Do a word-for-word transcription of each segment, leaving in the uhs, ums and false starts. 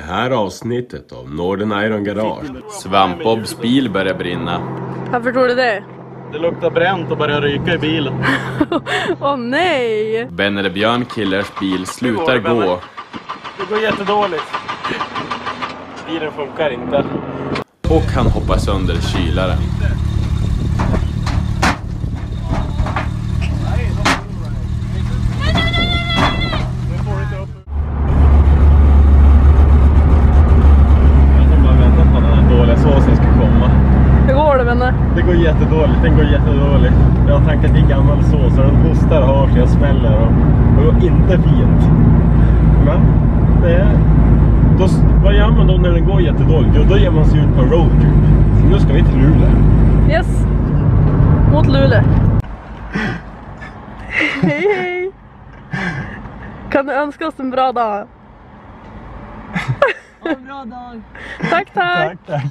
här avsnittet av Northern Iron Garage. Svampbobs bil börjar brinna. Varför tror du det? Det luktar bränt och börjar ryka i bilen. Åh oh, nej! Ben eller Björn Killers bil slutar det går, gå. Det går jättedåligt. Bilen funkar inte. Och han hoppar sönder kylaren. Det går jättedåligt, den går jättedåligt. Jag har tankat i gammal sås och den hostar och har sig och smäller och det går inte fint. Men det är... Då, vad gör man då när den går jättedåligt? Jo, då ger man sig ut på roadtrip. Så nu ska vi till Luleå. Yes, mot Luleå. Hej hej. Kan du önska oss en bra dag? Ha en bra dag. Tack, tack. Tack, tack.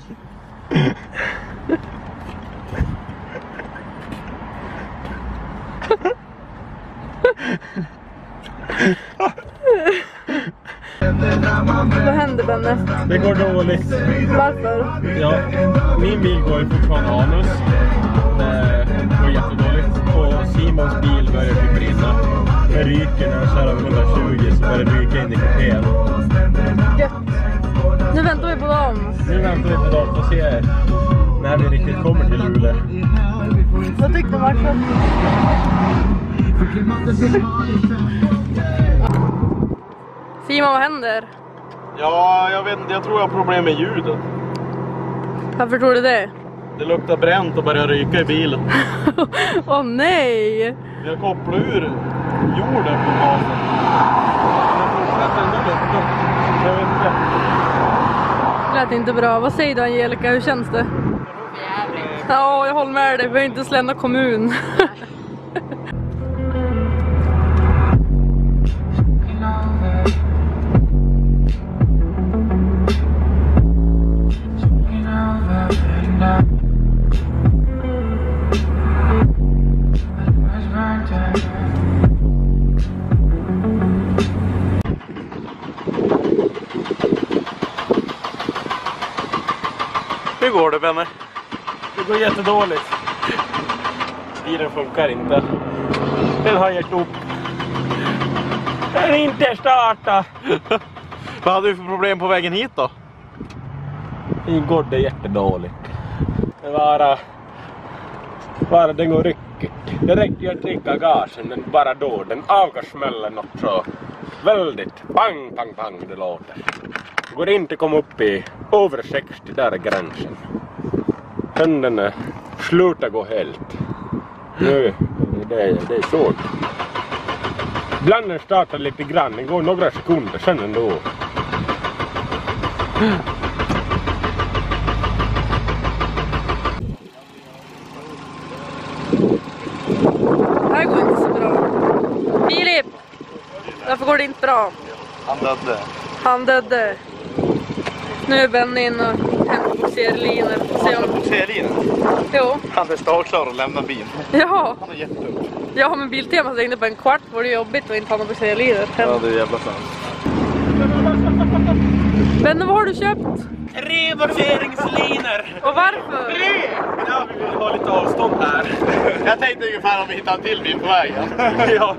Vad händer, Benne? Det går dåligt. Varför? Ja, min bil går ju fortfarande anus. Det går jättedåligt. Och Simons bil börjar bli brinna. Det ryker när jag kör över hundratjugo så börjar det ryka in i kupén. Gött. Nu väntar vi på dem. Nu väntar vi på dem och ser när vi riktigt kommer till Luleå. Vad tyckte du, Marcus? Simon, vad händer? Ja, jag vet inte. Jag tror jag har problem med ljudet. Varför tror du det? Det luktar bränt och börjar ryka i bilen. Åh oh, nej! Jag kopplar ur jorden på gasen. Men fortsätter ändå lukta. Jag vet inte. Det lät inte bra. Vad säger du, Angelica? Hur känns det? Ja, jag håller med dig. Vi har inte ens lämnat kommun. Hur går det, vänner? Det går jättedåligt. Bilen funkar inte. Den har gett upp. Den är inte starta. Vad hade du för problem på vägen hit då? Det går det jättedåligt. Det bara... Bara den går ryckigt. Det räcker ju att trycka gasen, men bara då. Den avgassmällen något så väldigt. Pang, pang, pang det låter. Det går inte komma upp i över sextio, där är gränsen. Händerna slutar gå helt. Nu, det är, det är svårt. Ibland den startar lite grann, det går några sekunder sen ändå. Det här går inte så bra. Filip! Varför går det inte bra? Han dödde. Han dödde. Nu är Ben in och hämtar boxerlinor. Han är boxerlinor? Jo. Han är startklar och lämnar bilen. Ja. Han är jättedum. Ja, men Biltema ringde på en kvart. Var det jobbigt att inte ha någon boxerlinor. Ja, det är jävla sant. Ben, vad har du köpt? Tre boxeringslinor! Och varför? Tre! Ja, vi vill ha lite avstånd här. Jag tänkte ungefär om vi hittar en till bil på vägen. Ja.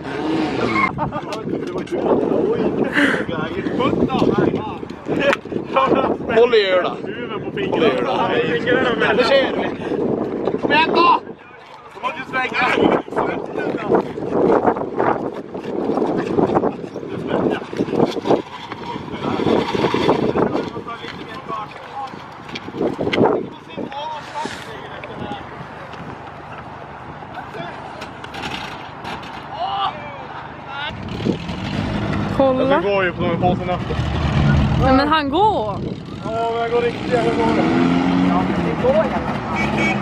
Håll i öra. Huvud på Håll i öra. fingrarna. Det ser vi. Men då! Du måste svänga. Kolla. Vi går ju på de båten efter. Nej, men han går. Ja, men jag går riktigt. Jag går det. Ja, det går i alla fall.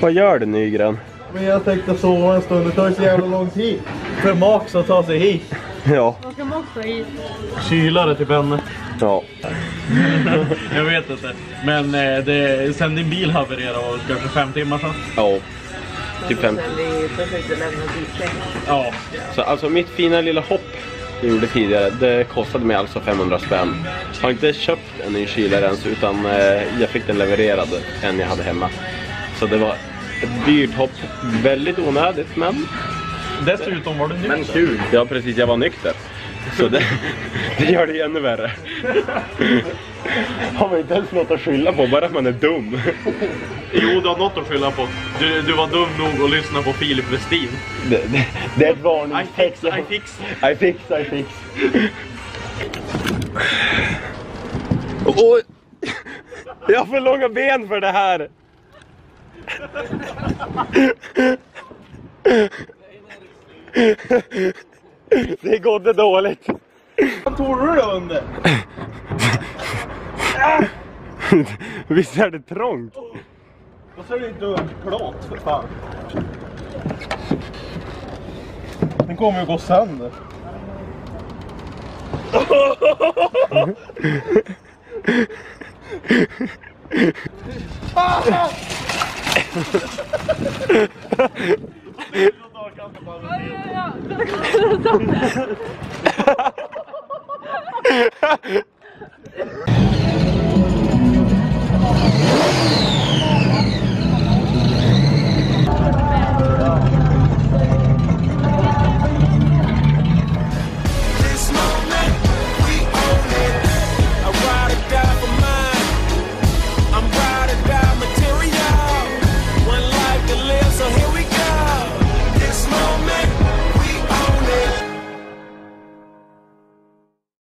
Vad gör du, Nygren? Men jag tänkte sova en stund, det tar så jävla lång tid för Max att ta sig hit. Ja. Man kan också hit. Kylare till Benne. Ja. Jag vet inte. Men eh, det, sen din bil havererade var det kanske fem timmar sedan. Ja. Typ fem. Vi försökte lämna dit. Ja. Så alltså mitt fina lilla hopp jag gjorde tidigare, det kostade mig alltså femhundra spänn. Jag har inte köpt en ny kylare ens, utan eh, jag fick den levererad en jag hade hemma. Så det var ett dyrt hopp, väldigt onödigt, men... Dessutom var det nykter. Men kul. Ja precis, jag var nykter. Så det, det gör det ännu värre. Har man inte ens något att skylla på, bara att man är dum. Jo, du har något att skylla på. Du, du var dum nog att lyssna på Filip Westin. Det, det, det är ett varningstext. I fix, I fix. I fix, I fix. Oj! Jag har för långa ben för det här. Det går det dåligt. Vad tog du då under? Visst är det trångt? Och så är det inte en plåt för fan. Den kommer ju gå sönder. Ja, ja, ja.